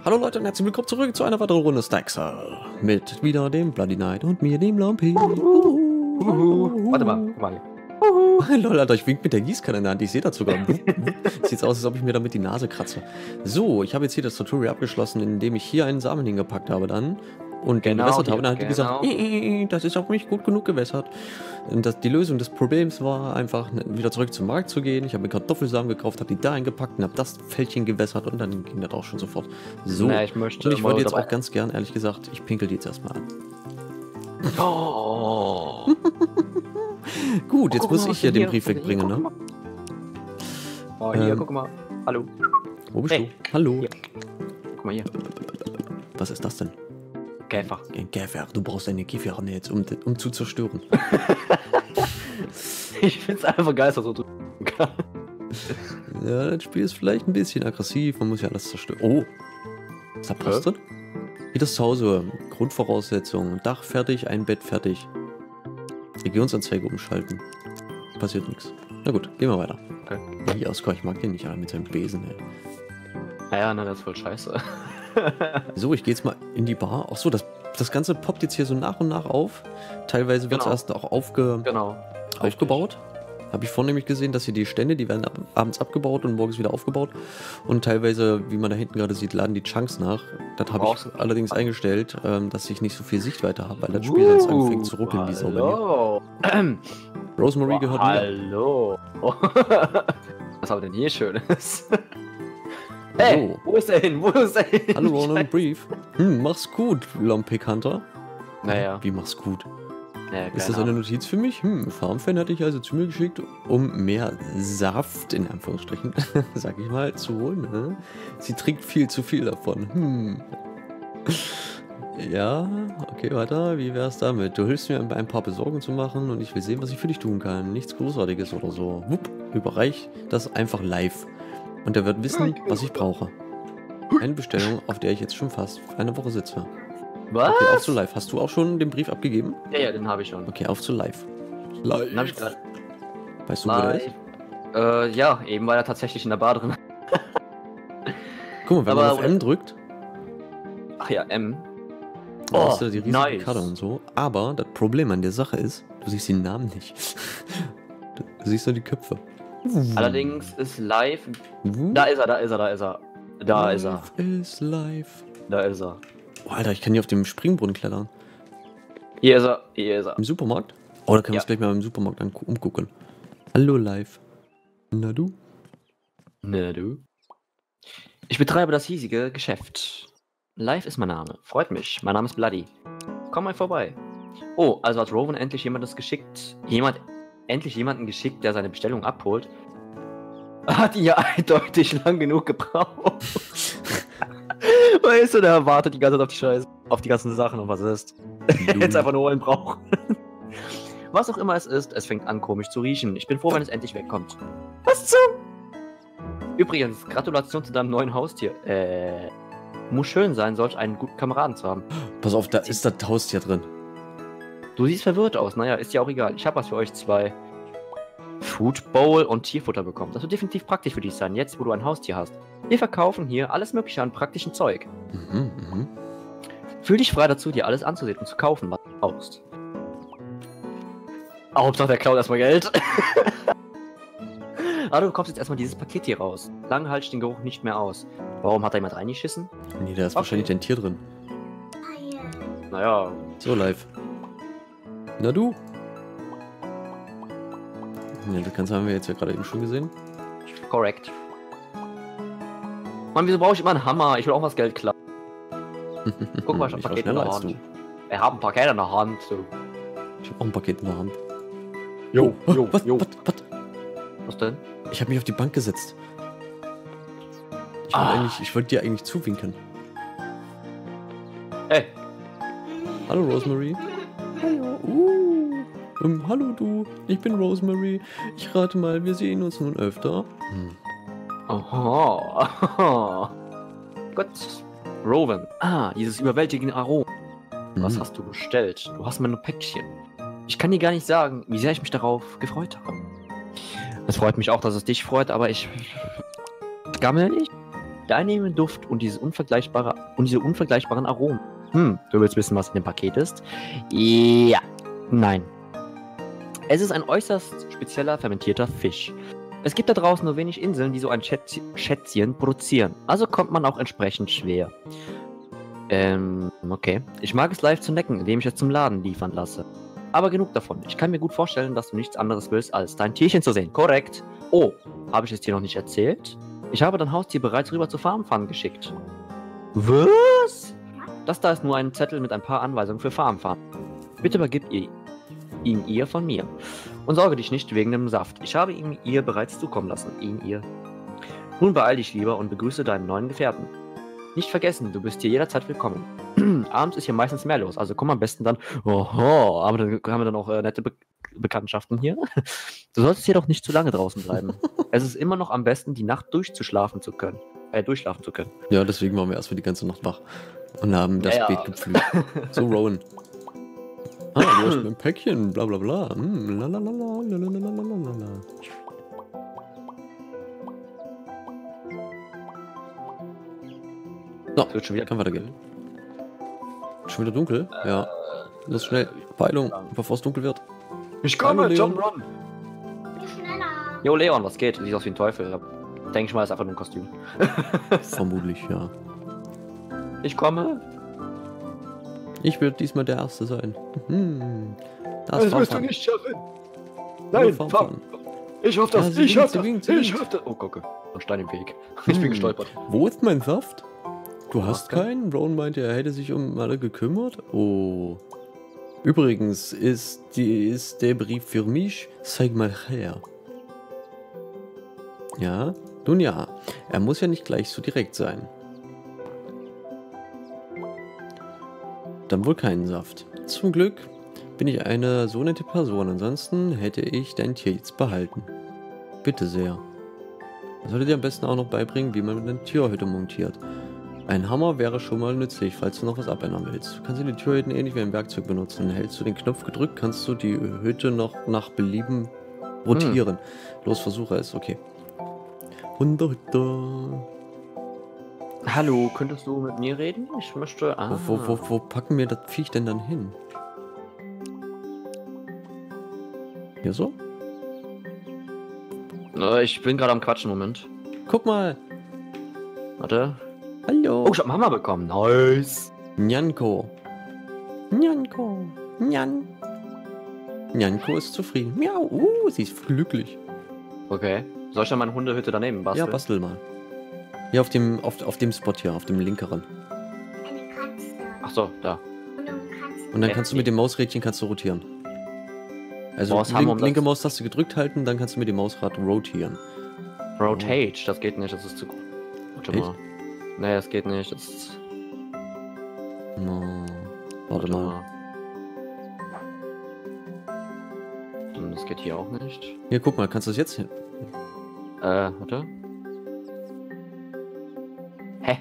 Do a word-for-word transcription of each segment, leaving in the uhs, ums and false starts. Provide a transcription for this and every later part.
Hallo Leute und herzlich willkommen zurück zu einer weiteren Runde Staxel. Mit wieder dem Bloody Knight und mir, dem Lampi. Uhuhu. Uhuhu. Warte mal, guck mal. Lol, Alter, ich wink mit der Gießkanne in der Hand. Ich sehe das sogar. Sieht aus, als ob ich mir damit die Nase kratze. So, ich habe jetzt hier das Tutorial abgeschlossen, indem ich hier einen Samen hingepackt habe dann. Und den Genau, gewässert habe. Und dann hat die genau. gesagt, äh, äh, das ist auch nicht gut genug gewässert. Und das, die Lösung des Problems war einfach, wieder zurück zum Markt zu gehen. Ich habe mir Kartoffelsamen gekauft, habe die da eingepackt und habe das Fältchen gewässert und dann ging das auch schon sofort. So, Na, ich möchte und ich wollte jetzt dabei- auch ganz gern, ehrlich gesagt, ich pinkel die jetzt erstmal an. Oh. Gut, jetzt Guck muss mal, ich hier den Brief guck mal, wegbringen, guck ne? mal. Oh, hier, Ähm. guck mal. Hallo. Wo bist Hey. du? Hallo. Hier. Guck mal hier. Was ist das denn? Käfer. Ein Käfer. Du brauchst eine Käferhanne jetzt, um, um zu zerstören. Ich find's einfach geil, dass er so tun kann. Ja, das Spiel ist vielleicht ein bisschen aggressiv, man muss ja alles zerstören. Oh! Ist da Post drin? Wie das Zuhause. Grundvoraussetzungen. Dach fertig, ein Bett fertig. Regionsanzeige umschalten. Passiert nichts. Na gut, gehen wir weiter. Okay. Wie Oskar, ich mag den nicht, aber mit seinem Besen, ey. Naja, na, das ist voll scheiße. So, ich gehe jetzt mal in die Bar. Ach so, das, das Ganze poppt jetzt hier so nach und nach auf. Teilweise wird es Genau. erst auch aufge, Genau. aufgebaut. Habe ich vorhin nämlich gesehen, dass hier die Stände, die werden ab, abends abgebaut und morgens wieder aufgebaut. Und teilweise, wie man da hinten gerade sieht, laden die Chunks nach. Das habe Brauchst ich du- allerdings eingestellt, ähm, dass ich nicht so viel Sichtweite habe, weil das Spiel sonst anfängt zu ruckeln, wie Sau bei mir. Hallo. Rosemary Oh, gehört mir. hallo. Was haben wir denn hier Schönes? Hey, So. wo ist er hin? Wo ist er hin? Hallo Ronan Brief. Hm, mach's gut, Lumpig Hunter. Naja. Wie mach's gut? naja Ist das eine Notiz für mich? Hm, Farmfan hatte ich also zu mir geschickt, um mehr Saft, in Anführungsstrichen, sag ich mal, zu holen. Ne? Sie trinkt viel zu viel davon. Hm. Ja, okay, weiter. Wie wär's damit? Du hilfst mir ein paar Besorgungen zu machen und ich will sehen, was ich für dich tun kann. Nichts Großartiges oder so. Wupp, überreich das einfach live. Und er wird wissen, was ich brauche. Eine Bestellung, auf der ich jetzt schon fast eine Woche sitze. Was? Okay, auf zu live. Hast du auch schon den Brief abgegeben? Ja, ja, den habe ich schon. Okay, auf zu live. Den habe ich Live. gerade. Weißt du, wo der ist? Äh, ja, eben war er tatsächlich in der Bar drin. Guck mal, wenn man Aber- auf M drückt, Ach ja, M. dann Oh, hast du da die riesige nice. Karte und so. Aber das Problem an der Sache ist, du siehst den Namen nicht. Du siehst nur die Köpfe. Allerdings ist live. Hm? Da ist er, da ist er, da ist er. Da ist er. Live ist live. Da ist er. Oh, Alter, ich kann hier auf dem Springbrunnen klettern. Hier ist er, hier ist er. Im Supermarkt? Oh, da können wir Ja. uns gleich mal im Supermarkt angu- umgucken. Hallo, live. Na du? Ne, du. Ich betreibe das hiesige Geschäft. Live ist mein Name. Freut mich. Mein Name ist Bloody. Komm mal vorbei. Oh, also hat Rowan endlich jemanden geschickt. Jemand. Endlich jemanden geschickt, der seine Bestellung abholt. Hat ihn ja eindeutig lang genug gebraucht. Weißt du, der wartet die ganze Zeit auf die Scheiße. Auf die ganzen Sachen und was ist. Jetzt einfach nur holen brauchen. Was auch immer es ist, es fängt an komisch zu riechen. Ich bin froh, wenn es endlich wegkommt. Was zum? Übrigens, Gratulation zu deinem neuen Haustier. Äh, muss schön sein, solch einen guten Kameraden zu haben. Pass auf, da ist das Haustier drin. Du siehst verwirrt aus, naja, ist ja auch egal. Ich habe was für euch zwei. Food Bowl und Tierfutter bekommen. Das wird definitiv praktisch für dich sein, jetzt wo du ein Haustier hast. Wir verkaufen hier alles mögliche an praktischen Zeug. Mhm, mhm. Fühl dich frei dazu, dir alles anzusehen und zu kaufen, was du brauchst. Hauptsache der klaut erstmal Geld. Aber du bekommst jetzt erstmal dieses Paket hier raus. Lange halte ich den Geruch nicht mehr aus. Warum hat da jemand reingeschissen? Nee, da ist Okay. wahrscheinlich ein Tier drin. Naja, So, live. Na du? Ja, das Ganze haben wir jetzt ja gerade eben schon gesehen. korrekt. Mann, wieso brauche ich immer einen Hammer? Ich will auch was Geld klauen. Guck mal, ich hab ein war Paket in schneller der als Hand. du. Wir haben ein Paket in der Hand. So. Ich habe auch ein Paket in der Hand. Jo, Oh, jo, was, jo. was, was? Was denn? Ich habe mich auf die Bank gesetzt. Ich wollte Ah. eigentlich, ich wollte dir eigentlich zuwinken. Hey, Hallo Rosemary. Hallo. Uh. Ähm, hallo du. Ich bin Rosemary. Ich rate mal, wir sehen uns nun öfter. Hm. aha, aha. Gut. Rowan. Ah, dieses überwältigende Aroma. Was Hm. hast du bestellt? Du hast mir nur Päckchen. Ich kann dir gar nicht sagen, wie sehr ich mich darauf gefreut habe. Es freut mich auch, dass es dich freut, aber ich gammel nicht. der einnehmende Duft und dieses unvergleichbare und diese unvergleichbaren Aromen. Hm, du willst wissen, was in dem Paket ist? Ja. Nein. Es ist ein äußerst spezieller fermentierter Fisch. Es gibt da draußen nur wenig Inseln, die so ein Schätz Schätzchen produzieren. Also kommt man auch entsprechend schwer. Ähm, okay. Ich mag es live zu necken, indem ich es zum Laden liefern lasse. Aber genug davon. Ich kann mir gut vorstellen, dass du nichts anderes willst, als dein Tierchen zu sehen. Korrekt. Oh, habe ich es dir noch nicht erzählt? Ich habe dein Haustier bereits rüber zur Farmfahrt geschickt. Was? Das da ist nur ein Zettel mit ein paar Anweisungen für Farmfahren. Bitte übergib ihr, ihn ihr von mir. Und sorge dich nicht wegen dem Saft. Ich habe ihn ihr bereits zukommen lassen. Ihn ihr. Nun beeil dich lieber und begrüße deinen neuen Gefährten. Nicht vergessen, du bist hier jederzeit willkommen. Abends ist hier meistens mehr los, also komm am besten dann. Oho, aber dann haben wir dann auch äh, nette Be Bekanntschaften hier. Du solltest jedoch nicht zu lange draußen bleiben. Es ist immer noch am besten, die Nacht durchzuschlafen zu können. Äh, durchschlafen zu können. Ja, deswegen waren wir erstmal die ganze Nacht wach und haben das Ja, Beet ja. gepflügt. So, Rowan. Ah, du hast ein Päckchen, bla bla bla. Mm, lalalala, lalalala. So, Es wird schon wieder kann weitergehen. Schon wieder dunkel? Ja. Lass schnell. Peilung, bevor es dunkel wird. Ich komme, Leon. Jump Run. Schneller. Jo, Leon, was geht? Du siehst aus wie ein Teufel. Denke ich mal, ist einfach nur ein Kostüm. Vermutlich, ja. Ich komme. Ich werde diesmal der Erste sein. Hm. Das ist Farmfahren. nicht schaffen. Nein, Farmfahren. Ich hoffe Ja, sie winkt, sie winkt, sie Ich winkt. hoffe das. Oh, gucke. Ein Stein im Weg. Ich bin Hm. gestolpert. Wo ist mein Saft? Du hast Okay. keinen? Brown meinte, er hätte sich um alle gekümmert. Oh. Übrigens ist, die, ist der Brief für mich. Zeig mal her. Ja? Nun ja, er muss ja nicht gleich so direkt sein. Dann wohl keinen Saft. Zum Glück bin ich eine so nette Person. Ansonsten hätte ich dein Tier jetzt behalten. Bitte sehr. Das solltet ihr am besten auch noch beibringen, wie man eine Tierhütte montiert. Ein Hammer wäre schon mal nützlich, falls du noch was abändern willst. Du kannst die Türhütten ähnlich wie ein Werkzeug benutzen. Hältst du den Knopf gedrückt, kannst du die Hütte noch nach Belieben rotieren. Los, versuche es, okay. Hundehütte. Hallo, könntest du mit mir reden? Ich möchte. Ah. Wo, wo, wo, wo packen wir das Viech denn dann hin? Hier so? Äh, Ich bin gerade am Quatschen, Moment. Guck mal. Warte. Hallo. Oh, ich hab einen Hammer bekommen. Nice. Nyanko. Nyanko. Nyan. Nyanko ist zufrieden. Miau. Uh, sie ist glücklich. Okay. Soll ich dann meine Hundehütte daneben basteln? Ja, bastel mal. Hier auf dem, auf, auf dem Spot hier, auf dem linkeren. Eine Katze. Ach so, da. Und eine Katze. Und dann Okay. kannst du mit dem Mausrädchen kannst du rotieren. Also Maus haben, link, um das- linke Maustaste gedrückt halten, dann kannst du mit dem Mausrad rotieren. Rotate, das geht nicht, das ist zu. Warte Echt? mal. Nee, das geht nicht. Das ist. No. Warte mal. Und das geht hier auch nicht. Hier, guck mal, kannst du das jetzt hin? Äh, warte. Hä?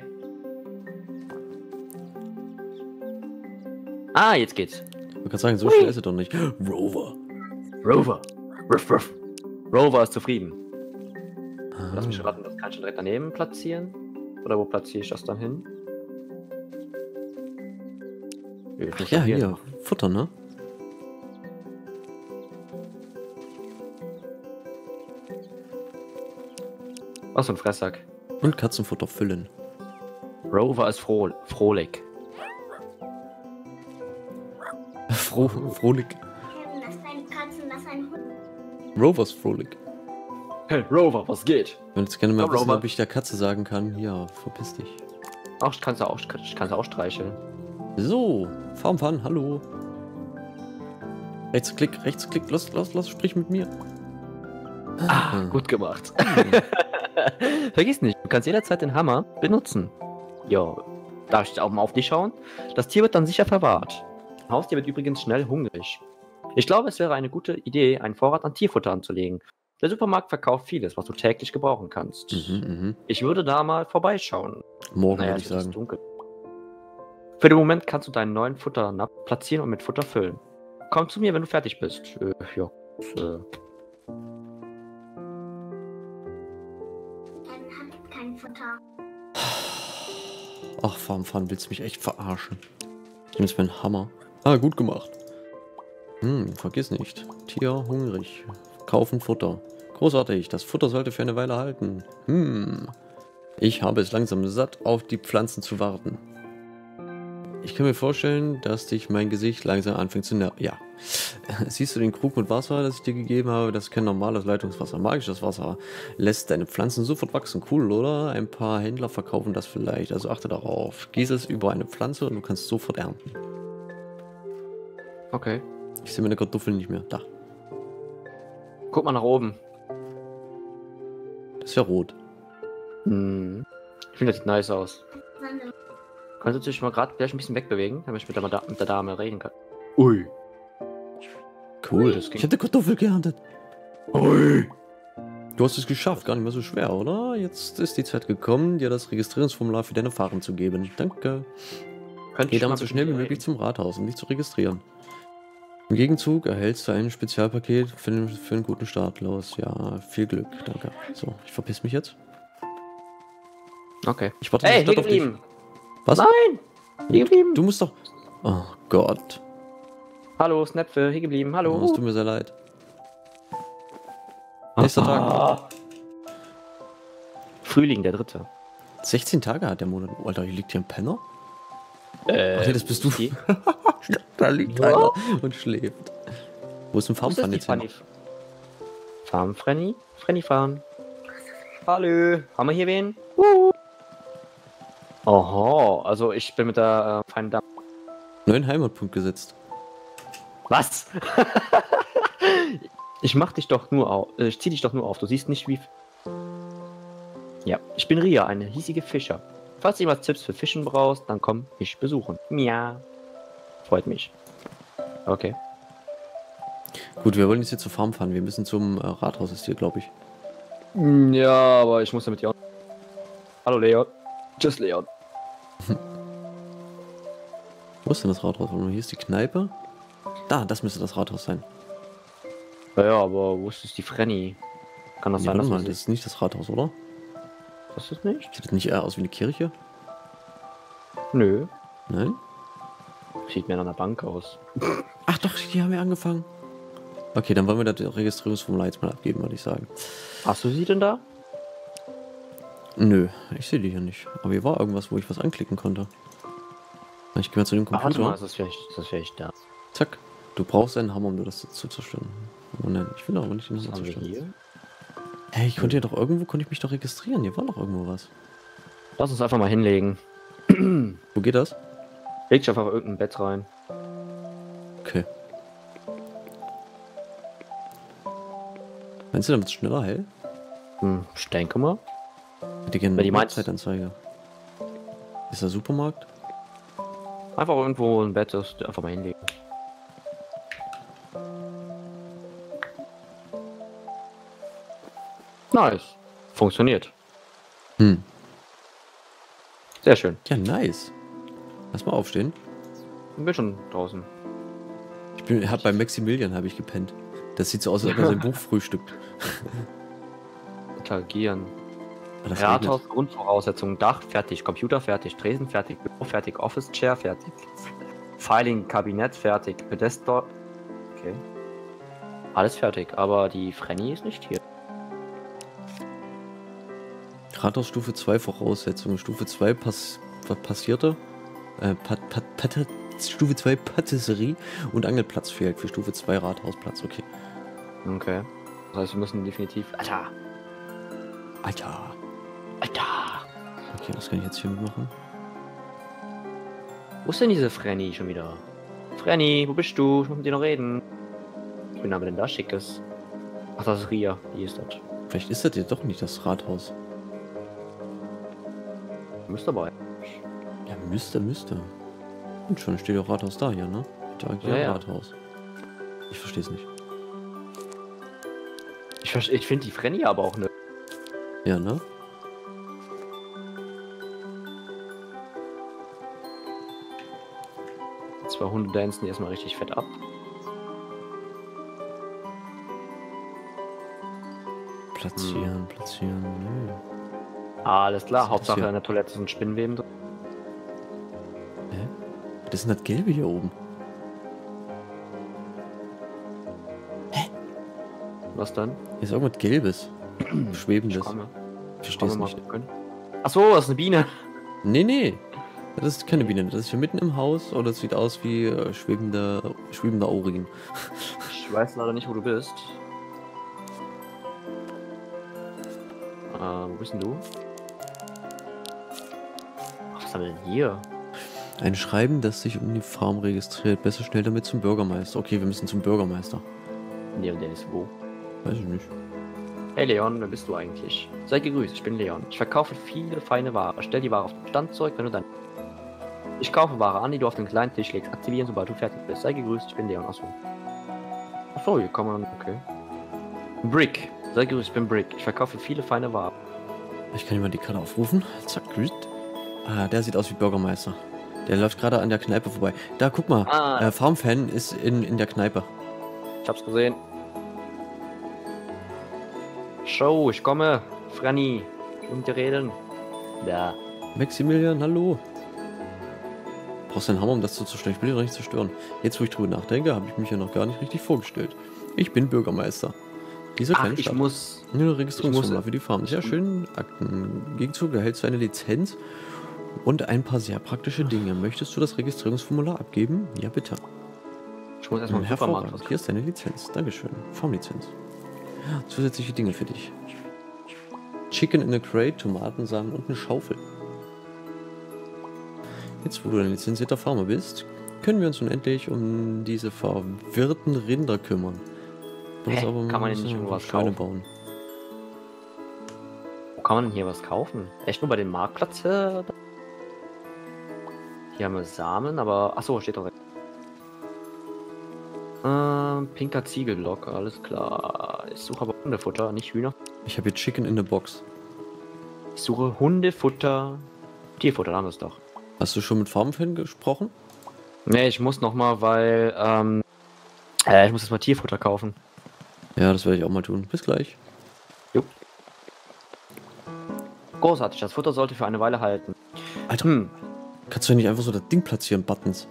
Ah, jetzt geht's. Du kannst sagen, so schnell ist er doch nicht. Rover. Rover. Ruff, ruff. Rover ist zufrieden. Ah. Lass mich raten, das kann ich schon direkt daneben platzieren. Oder wo platziere ich das dann hin? Ich Ach ja, hier, Futter, ne? Was für ein Fresssack. Und Katzenfutter füllen. Rover ist froh frohlich. Froh, frohlich. Kevin, das ist eine Katze und das ist ein Hund. Rovers frohlich. Hey, Rover, was geht? Ich würde jetzt gerne mal Ja, wissen, Rover. ob ich der Katze sagen kann, ja, verpiss dich. Ach, ich kann's auch, ich kann's auch streicheln. So, Farmfahren, hallo. Rechtsklick, Rechtsklick, los, los, los, sprich mit mir. Ah, gut gemacht. Vergiss nicht, du kannst jederzeit den Hammer benutzen. Jo, darf ich auch mal auf dich schauen? Das Tier wird dann sicher verwahrt. Ein Haustier wird übrigens schnell hungrig. Ich glaube, es wäre eine gute Idee, einen Vorrat an Tierfutter anzulegen. Der Supermarkt verkauft vieles, was du täglich gebrauchen kannst. Mhm, mhm. Ich würde da mal vorbeischauen. Morgen Naja, würde ich es ist sagen. dunkel. Für den Moment kannst du deinen neuen Futternapf platzieren und mit Futter füllen. Komm zu mir, wenn du fertig bist. Äh, ja. Äh, Kevin hat kein Futter. Ach, fahren, fahren, willst du mich echt verarschen? Ich nehme jetzt meinen Hammer. Ah, gut gemacht. Hm, vergiss nicht. Tier hungrig. Kaufen Futter. Großartig, das Futter sollte für eine Weile halten. Hm. Ich habe es langsam satt, auf die Pflanzen zu warten. Ich kann mir vorstellen, dass dich mein Gesicht langsam anfängt zu nerven. Ja. Siehst du den Krug mit Wasser, das ich dir gegeben habe? Das ist kein normales Leitungswasser. Magisches Wasser lässt deine Pflanzen sofort wachsen. Cool, oder? Ein paar Händler verkaufen das vielleicht. Also achte darauf. Gieße es über eine Pflanze und du kannst sofort ernten. Okay. Ich sehe meine Kartoffeln nicht mehr. Da. Guck mal nach oben. Das ist ja rot. Hm. Ich finde, das sieht nice aus. Wann- Kannst du dich mal gerade vielleicht ein bisschen wegbewegen, damit ich mit der, Mada- mit der Dame reden kann? Ui. Cool. das ging. Ich habe die Kartoffel geerntet. Ui. Du hast es geschafft. Gar nicht mehr so schwer, oder? Jetzt ist die Zeit gekommen, dir das Registrierungsformular für deine Fahren zu geben. Danke. Könnte Geh ich mal damit so mit schnell wie dir möglich reden? zum Rathaus, um dich zu registrieren. Im Gegenzug erhältst du ein Spezialpaket für, den, für einen guten Start. Los, ja, viel Glück, danke. So, ich verpiss mich jetzt. Okay. Ich warte in Ey, der hier Stadt auf dich. geblieben. Was? Nein! Hier geblieben. Du musst doch... Oh Gott. Hallo, Snapfe, hier geblieben. Oh, Hallo. es tut mir sehr leid. Nächster Tag. Ah. Frühling, der dritte. sechzehn Tage hat der Monat. Oh, Alter, hier liegt hier ein Penner. Äh, Ach nee, das bist du. die- Da liegt Ja. einer und schläft. Wo ist ein Wo ist das Farmfan die jetzt hin? Fanny? Farm, Frenny? Frenny fahren. Hallo. Haben wir hier wen? Uh. Oho, also ich bin mit der äh, feinen Dame. Neuen Heimatpunkt gesetzt. Was? Ich mach dich doch nur auf. Äh, ich zieh dich doch nur auf. Du siehst nicht wie. Ja, ich bin Ria, eine hiesige Fischer. Falls du jemals Tipps für Fischen brauchst, dann komm mich besuchen. Ja. Freut mich. Okay. Gut, wir wollen jetzt hier zur Farm fahren. Wir müssen zum äh, Rathaus, ist hier, glaube ich. Hm, ja, aber ich muss damit ja. Hallo Leon. Tschüss Leon. Wo ist denn das Rathaus? Warte mal, hier ist die Kneipe. Da, das müsste das Rathaus sein. Naja, aber wo ist das die Frenny? Kann das Nee, sein, warte dass mal, man das das ist nicht das Rathaus, oder? ist das nicht? Sieht das nicht eher aus wie eine Kirche? Nö. Nein? Sieht mir an einer Bank aus. Ach doch, die haben ja angefangen. Okay, dann wollen wir das Registrierungsformular jetzt mal abgeben, würde ich sagen. Hast du sie denn da? Nö, ich sehe die hier nicht. Aber hier war irgendwas, wo ich was anklicken konnte. Ich gehe mal zu dem Ah, warte mal, Computer. ist das vielleicht, ist das vielleicht da? Zack. Du brauchst einen Hammer, um dir das zu zerstören. Oh nein, ich will aber nicht den Was Hammer haben wir zerstören. hier? Hey, ich konnte ja doch irgendwo, konnte ich mich doch registrieren. Hier war doch irgendwo was. Lass uns einfach mal hinlegen. Wo geht das? Leg dich einfach auf irgendein Bett rein. Okay. Meinst du, damit es schneller hell? Hm, ich denke mal. Hätte gerne Weil die eine meinst- Zeitanzeige. Ist der Supermarkt? Einfach irgendwo ein Bett ist, einfach mal hinlegen. Nice. Funktioniert. Hm. Sehr schön. Ja, nice. Lass mal aufstehen. Ich bin schon draußen. Ich bin, hab bei Maximilian habe ich gepennt. Das sieht so aus, als ob er sein Buch frühstückt. Interagieren. Aber das Rathaus, regnet. Grundvoraussetzungen, Dach fertig, Computer fertig, Tresen fertig, Büro fertig, Office Chair fertig, Filing, Kabinett fertig, Pedestal. Okay. Alles fertig, aber die Frenny ist nicht hier. Rathaus Stufe zwei Voraussetzungen. Stufe zwei pass was passierte. Äh, Pat Pat Pat Stufe zwei Patisserie und Angelplatz fehlt für Stufe zwei Rathausplatz. Okay. Okay. Das heißt, wir müssen definitiv. Alter! Alter. Alter! Okay, was kann ich jetzt hier mitmachen? Wo ist denn diese Frenny schon wieder? Frenny, wo bist du? Ich muss mit dir noch reden. Ich bin aber denn da Schickes. Ach, das ist Ria. Die ist das. Vielleicht ist das jetzt doch nicht das Rathaus. Müsste dabei. Ja, müsste, müsste. Und schon steht doch Rathaus da hier, ne? Da hier Ja, ja. Rathaus. Ich verstehe es nicht. Ich, verste- ich finde die Frenny aber auch ne. Ja, ne? Zwei Hunde dancen die erstmal richtig fett ab. Platzieren, platzieren. Nö. Alles klar, Was ist Hauptsache hier? in der Toilette sind Spinnenweben drin. Was ist denn das Gelbe hier oben? Was dann? Hier ist irgendwas Gelbes. Schwebendes. Ich komme. Ich verstehe es Komm, mal nicht. gucken. Ach so, das ist eine Biene. Nee, nee. Das ist keine Biene. Das ist hier mitten im Haus. Oder es sieht aus wie äh, schwebender, schwebender Urin. Ich weiß leider nicht, wo du bist. Äh, wo bist denn du? Ach, was haben wir denn hier? Ein Schreiben, das sich um die Farm registriert. Besser schnell damit zum Bürgermeister. Okay, wir müssen zum Bürgermeister. Nee, und der ist wo? Weiß ich nicht. Hey Leon, wer bist du eigentlich? Sei gegrüßt, ich bin Leon. Ich verkaufe viele feine Ware. Stell die Ware auf den Stand zurück, wenn du dann... Ich kaufe Ware an, die du auf den kleinen Tisch legst. Aktivieren, sobald du fertig bist. Sei gegrüßt, ich bin Leon. Achso. Achso, hier kann man... Okay. Brick. Sei gegrüßt, ich bin Brick. Ich verkaufe viele feine Ware. Ich kann jemand die Karte aufrufen. Zack, grüßt. Ah, der sieht aus wie Bürgermeister. Der läuft gerade an der Kneipe vorbei. Da, guck mal. Ah. Äh, Farmfan ist in, in der Kneipe. Ich hab's gesehen. Show, ich komme. Franny. Und die reden. Da. Maximilian, hallo. Brauchst du einen Hammer, um das zu zerstören? Ich will dich doch nicht zerstören. Jetzt, wo ich drüber nachdenke, habe ich mich ja noch gar nicht richtig vorgestellt. Ich bin Bürgermeister. Dieser Ach, kleine ich Stadt. muss... Eine Registrierungsformular muss- für die Farm. Sehr schön. Akten. Im Gegenzug erhältst du eine Lizenz und ein paar sehr praktische Dinge. Möchtest du das Registrierungsformular abgeben? Ja, bitte. Ich muss erstmal im Supermarkt Hervorragend. was Hier ist deine Lizenz. Dankeschön. Farmlizenz. Ja, zusätzliche Dinge für dich. Chicken in a Crate, Tomatensamen und eine Schaufel. Jetzt, wo du ein lizenzierter Farmer bist, können wir uns nun endlich um diese verwirrten Rinder kümmern. Du musst Hä? aber Kann man müssen denn nicht wir irgendwas Scheune kaufen? bauen. Wo kann man denn hier was kaufen? Echt nur bei dem Marktplatz? Äh, hier haben wir Samen, aber... Achso, steht doch weg. Ähm, pinker Ziegelblock, alles klar. Ich suche aber Hundefutter, nicht Hühner. Ich habe hier Chicken in a Box. Ich suche Hundefutter. Tierfutter, da haben wir es doch. Hast du schon mit Farmfan gesprochen? Ne, ich muss noch mal, weil... Ähm, äh, ich muss jetzt mal Tierfutter kaufen. Ja, das werde ich auch mal tun. Bis gleich. Jo. Großartig, das Futter sollte für eine Weile halten. Alter, Hm, kannst du ja nicht einfach so das Ding platzieren, Buttons?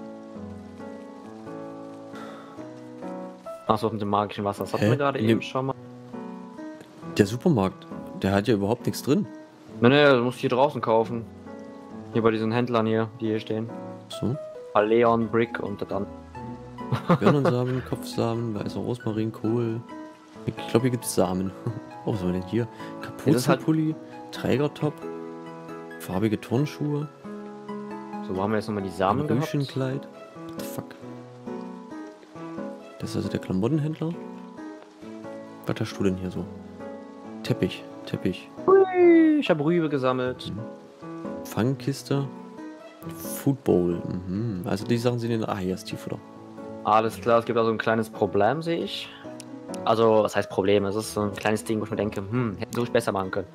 achso, mit dem magischen Wasser. Das hatten Hä? wir gerade In eben dem- schon mal. Der Supermarkt, der hat ja überhaupt nichts drin. Ne, ne, du musst hier draußen kaufen. Hier bei diesen Händlern hier, die hier stehen. So. Leon, Brick und dann. Birnensamen, Kopfsamen, weißer Rosmarin, Kohl. Ich glaube, hier gibt es Samen. Oh, was haben wir denn hier? Das ist halt- Kapuzenpulli, Trägertop, farbige Turnschuhe, So, wo haben wir jetzt nochmal die ein Samen gehabt? Rüschenkleid. What the fuck? Das ist also der Klamottenhändler. Was hast du denn hier so? Teppich, Teppich, Hui, ich habe Rübe gesammelt. Fangkiste, Food Bowl. Mhm. Also die Sachen sind in... Ah, hier ist Tierfutter. Alles klar, es gibt also ein kleines Problem, sehe ich. Also, was heißt Problem? Es ist so ein kleines Ding, wo ich mir denke, hm, hätten sie ruhig besser machen können.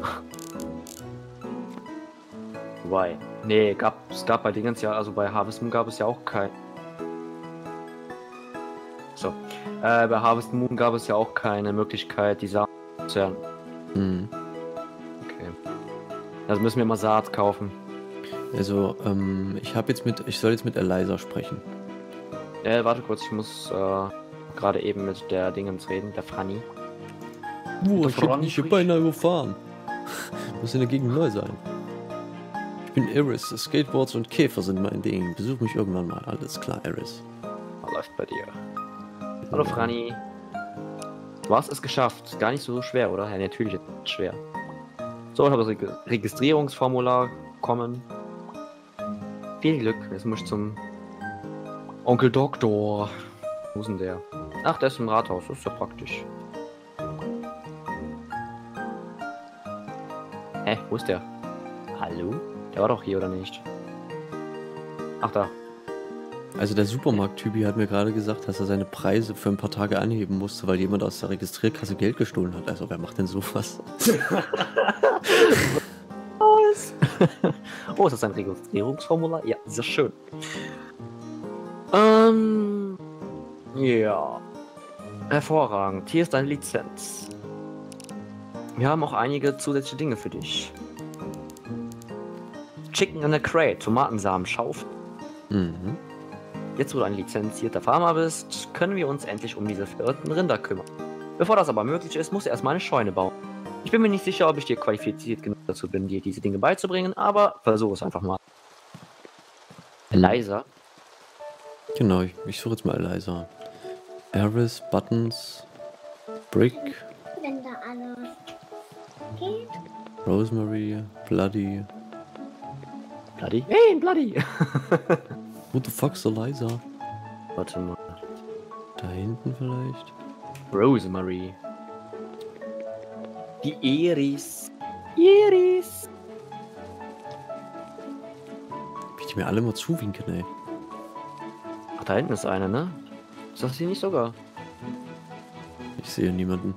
Why? Nee, gab, es gab bei Dingens ja, also bei Harvest Moon gab es ja auch kein... So. Äh, bei Harvest Moon gab es ja auch keine Möglichkeit, die Samen zu ernten. Mhm. Okay. Also müssen wir mal Saat kaufen. Also, ähm, ich habe jetzt mit... Ich soll jetzt mit Eliza sprechen. Äh, warte kurz, ich muss äh, gerade eben mit der Dingens reden, der Franny. Boah, ich hab Frank- dich hier beinahe überfahren. Muss in der Gegend neu sein. Ich bin Eris. Skateboards und Käfer sind mein Ding. Besuch mich irgendwann mal. Alles klar, Eris. Läuft bei dir. Hallo Franny. Du hast es geschafft. Gar nicht so schwer, oder? Ja, natürlich ist es schwer. So, ich habe das Reg Registrierungsformular bekommen. Viel Glück. Jetzt muss ich zum Onkel Doktor. Wo ist denn der? Ach, der ist im Rathaus. Das ist ja praktisch. Hä? Wo ist der? Hallo? Der war doch hier, oder nicht? Ach, da. Also der Supermarkt-Typ hier hat mir gerade gesagt, dass er seine Preise für ein paar Tage anheben musste, weil jemand aus der Registrierkasse Geld gestohlen hat. Also wer macht denn sowas? Oh, ist das ein Registrierungsformular? Ja, sehr schön. Ähm. Ja. Hervorragend. Hier ist deine Lizenz. Wir haben auch einige zusätzliche Dinge für dich. Chicken in a Crate, Tomatensamen, Schaufel. Mhm. Jetzt, wo du ein lizenzierter Farmer bist, können wir uns endlich um diese verirrten Rinder kümmern. Bevor das aber möglich ist, musst du erstmal eine Scheune bauen. Ich bin mir nicht sicher, ob ich dir qualifiziert genug dazu bin, dir diese Dinge beizubringen, aber versuche es einfach mal. Eliza? Genau, ich, ich suche jetzt mal Eliza. Aris, Buttons, Brick, Wenn da alles geht. Rosemary, Bloody. Bloody? Hey, Bloody! Who the fuck's Eliza? Warte mal. Da hinten vielleicht? Rosemary. Die Iris. Iris! Wie die mir alle mal zuwinken, ey. Ach, da hinten ist eine, ne? Ist das hier nicht sogar? Ich sehe niemanden.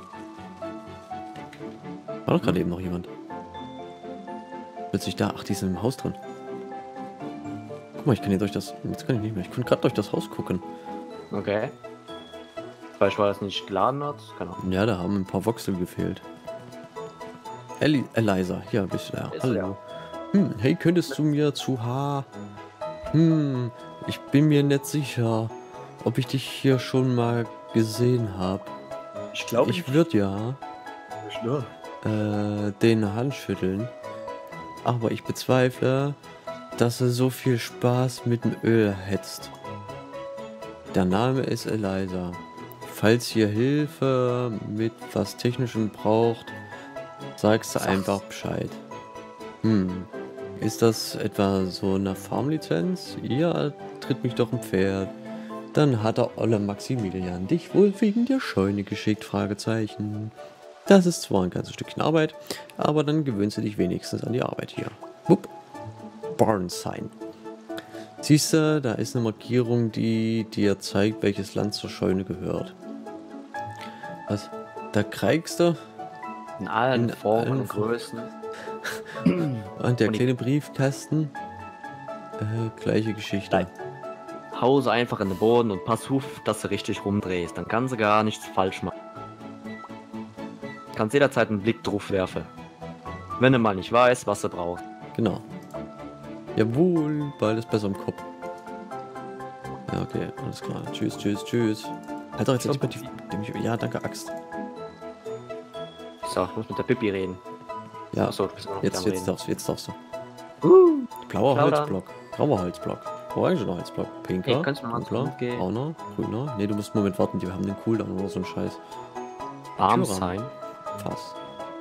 War doch gerade eben noch jemand. Plötzlich da. Ach, die ist im Haus drin. Guck mal, ich kann hier durch das... Jetzt kann ich nicht mehr. Ich konnte gerade durch das Haus gucken. Okay. Vielleicht weil es nicht geladen hat. Keine Ahnung. Ja, da haben ein paar Voxel gefehlt. Eli Eliza, hier bist du da. Ist Hallo. Hm, hey, könntest du mir zu H... Hm, ich bin mir nicht sicher, ob ich dich hier schon mal gesehen habe. Ich glaube, Ich würde ja nur. äh, den Hand schütteln, aber ich bezweifle, dass du so viel Spaß mit dem Öl hättest. Der Name ist Eliza. Falls ihr Hilfe mit was Technischem braucht, sagst du Sag's. einfach Bescheid. Hm, ist das etwa so eine Farmlizenz? Ja, tritt mich doch ein Pferd. Dann hat der olle Maximilian dich wohl wegen der Scheune geschickt? Fragezeichen. Das ist zwar ein ganzes Stückchen Arbeit, aber dann gewöhnst du dich wenigstens an die Arbeit hier. Wupp. Barn Sign. Siehst du, da ist eine Markierung, die dir zeigt, welches Land zur Scheune gehört. Was? Da kriegst du In allen In Formen allen und Größen. und der Und die- kleine Briefkasten. Äh, gleiche Geschichte. Nein. Hause einfach in den Boden und pass auf, dass du richtig rumdrehst. Dann kannst du gar nichts falsch machen. Kannst jederzeit einen Blick drauf werfen. Wenn du mal nicht weißt, was du brauchst. Genau. Jawohl, bald ist besser im Kopf. Ja, okay, alles klar. Tschüss, tschüss, tschüss. Halt doch jetzt nicht mit die... Ja, danke, Axt. So, ich muss mit der Pippi reden. Ja, Achso, du bist immer noch jetzt, mit am jetzt Reden. darfst du, jetzt darfst du. Uh, Blauer Plaudern. Holzblock, grauer Holzblock, orangener Holzblock, pinker, Ey, kannst du mal dunkler, zum gehen? brauner, grüner. Ne, du musst einen Moment warten, die haben den Cooldown oder so ein Scheiß. Arm Türrahmen. sein. Fass.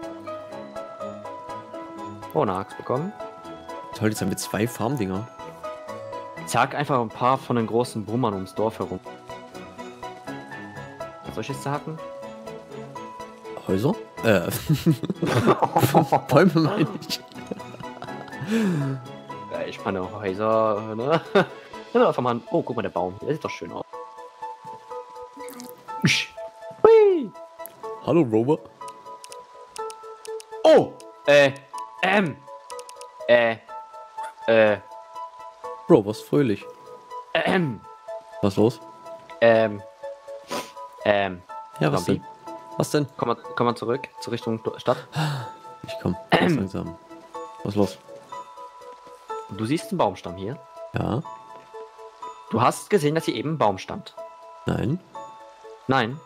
Oh, eine Axt bekommen. Toll, jetzt haben wir zwei Farmdinger. Zerg einfach ein paar von den großen Brummern ums Dorf herum. Was soll ich jetzt sagen? Häuser? Äh. Bäume meine ich. Ja, ich meine auch Häuser, ne? Ja, einfach mal. Oh, guck mal, der Baum. Der sieht doch schön aus. Hui! Hallo, Rover. Oh! Äh, ähm. Äh, äh, Bro, was fröhlich. ähm. Was los? Ähm. Ähm. Ja, was Zombie. denn? Was denn? Komm mal, komm mal zurück, zur Richtung Stadt. Ich komm, ganz Ähm. langsam. Was los? Du siehst einen Baumstamm hier. Ja? Du hast gesehen, dass hier eben ein Baum stand. Nein? Nein.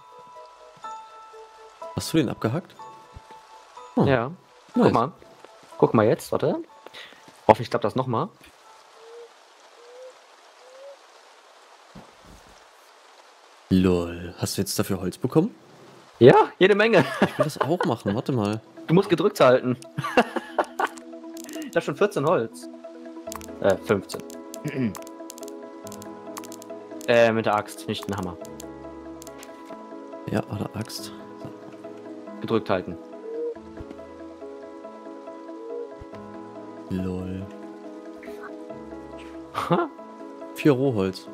Hast du den abgehackt? Oh, Ja. nice. Guck mal. Guck mal jetzt, warte. Hoffentlich klappt das nochmal. Lol. Hast du jetzt dafür Holz bekommen? Ja, jede Menge. Ich will das auch machen. Warte mal. Du musst gedrückt halten. Ich hab schon vierzehn Holz. Äh, fünfzehn. äh, mit der Axt, nicht den Hammer. Ja, warte, Axt. Gedrückt halten. Lol. Vier Rohholz.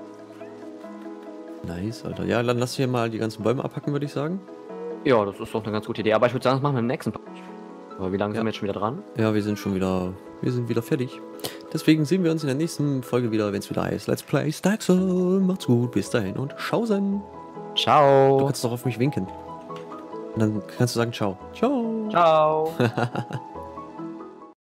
Nice, Alter. Ja, dann lass hier mal die ganzen Bäume abhacken, würde ich sagen. Ja, das ist doch eine ganz gute Idee. Aber ich würde sagen, das machen wir im nächsten Part. Aber wie lange Ja. sind wir jetzt schon wieder dran? Ja, wir sind schon wieder, wir sind wieder fertig. Deswegen sehen wir uns in der nächsten Folge wieder, wenn es wieder heißt Let's Play Dark Souls. Macht's gut, bis dahin und schausen. Du Ciao. kannst doch auf mich winken. Und dann kannst du sagen Ciao. Ciao. Ciao.